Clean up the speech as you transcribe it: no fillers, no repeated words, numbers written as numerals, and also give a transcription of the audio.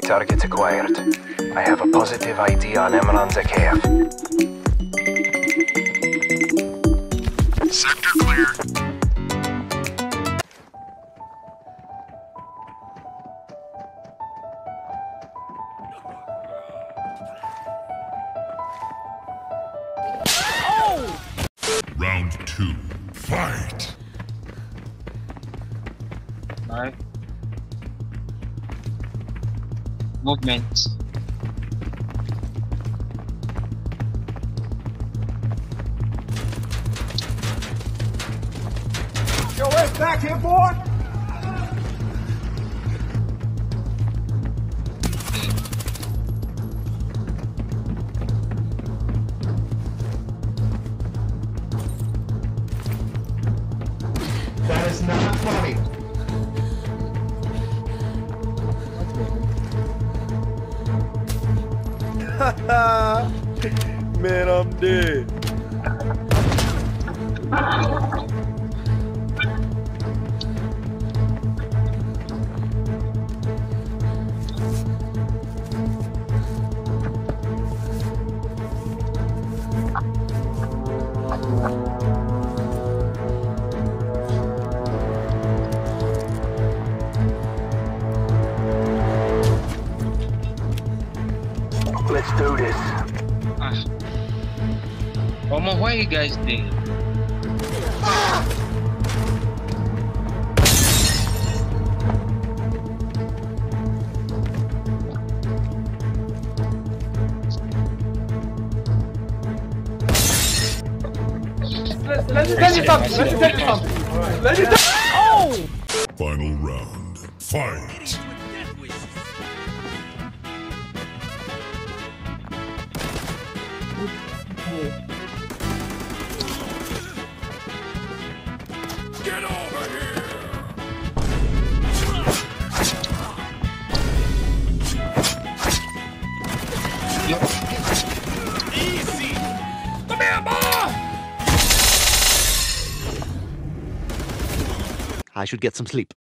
target acquired. I have a positive ID on Emran Zakhaev. Sector clear. Round 2. Fight! Alright. Movement. Yo, it's back here, boy! That is not funny. Man, I'm dead. Let's do this. Mama, why you guys think? Let me tell you something. Oh! Final round. Fight! Get over here! Easy! Come here, boy! I should get some sleep.